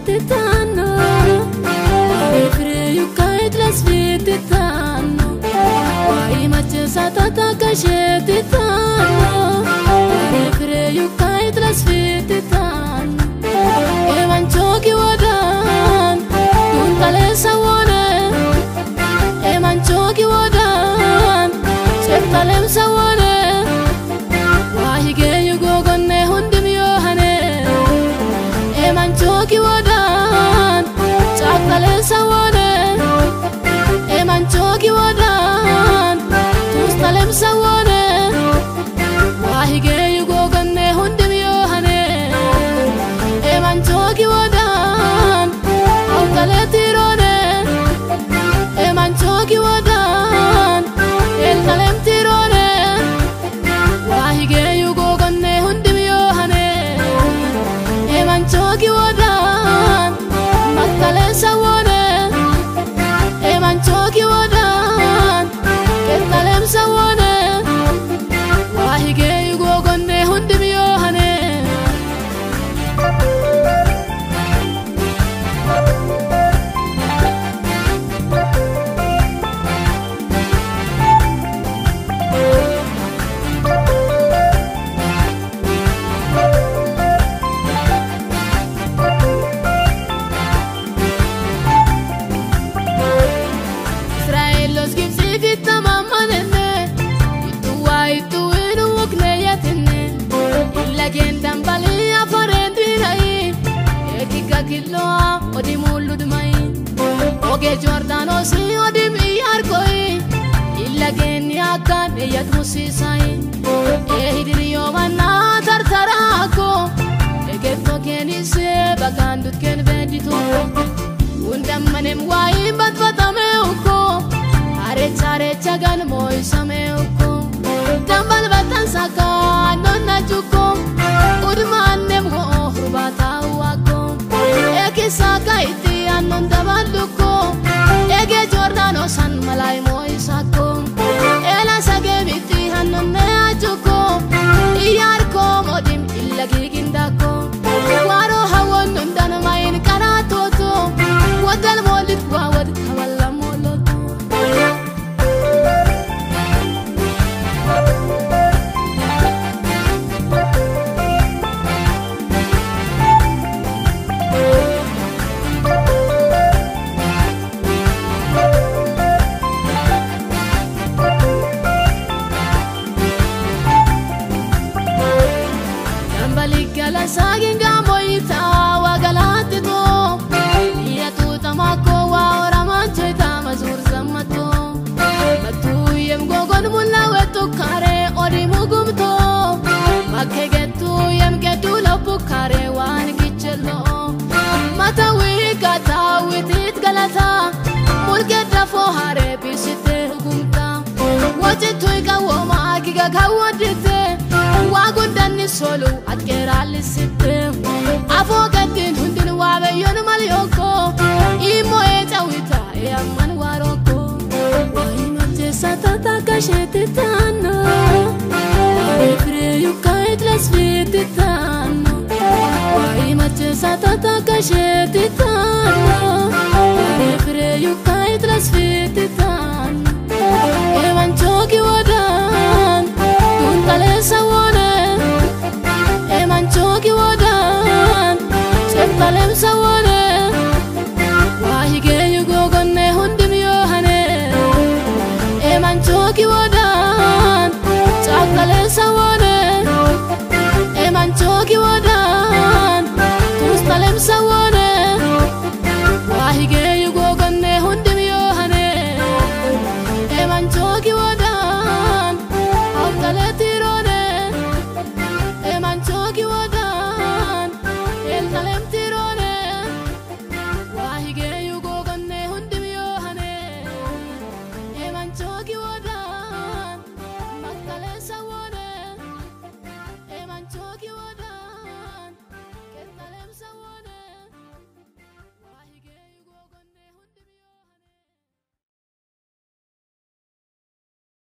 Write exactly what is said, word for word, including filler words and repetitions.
titano Refre yukai tlas titano Wai mache satata kashe titano Refre yukai tlas titano Evan choki wadan Tuntale sawane Evan choki wadan Cheptalem sawane Wahige yugo gonne hundim yohane Eman choki wadan Chakale sawane Eman choki wadan Tustalem sawane Wahige yugo gonne hundim yohane Eman choki wadan Aukale tirone Eman choki wadan Eltalem tirone Wahige yugo gonne hundim yohane Eman choki wadan Makkale sawane Eman choki wadan Eltalem sawane Wahige yugo gonne hundim yohane Killoa odi mulud mai oge Jordano si odi mi arkoi illa geni akan yat musisai e hidriyo manna tartarako ege to geni se bagandut ken bedito undam manem wai bat batame uko are chare chagan moy same uko tambal batan saka nonna chuko udmanem go hurbata wako Eke saka iti anon dabaluko Ege Jordano san malay mo isako Ela sage biti anon ne ajuko Iyar ko modim illagi gindako Waro hawon nundan main karatoto Wadal molit wawad kawala moloto Saging gamoita wagalati to iya tu tamako wa oraman choita mazur zamato matu yem gogon mulla wetu kare ori mugum to makke getu yem getu lopu kare wan gichelo mata wi gata witit galata mulke dafo hare bisite hugumta waje toiga wo ma giga kawadite Wagundani solo atkerali sitte Afogatin hundin wabe yon malioko Imo eta wita e amman waroko Wai mate satata kashe titano Refre yukai tlas titano Wai mate satata kashe titano Refre yukai tlas titano Evan choki wadan Tuntale sawane Eman choki wadan Cheptalem sawane Wahige yugo gonne hundim yohane Eman choki wadan Chakale sawane Eman choki wadan Tustalem sawane Wahige yugo gonne hundim yohane Eman choki wadan Aukale tirone Eman choki wadan Eltalem tirone Wahige yugo gonne hundim yohane Eman choki